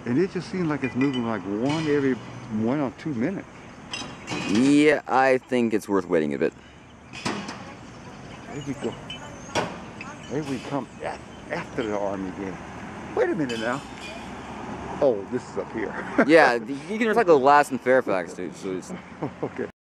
And it just seems like it's moving like one every 1 or 2 minutes. Yeah, I think it's worth waiting a bit. There we go. There we come after the army again. Wait a minute now. Oh, this is up here. Yeah, you can reflect the last in Fairfax, dude. So it's Okay.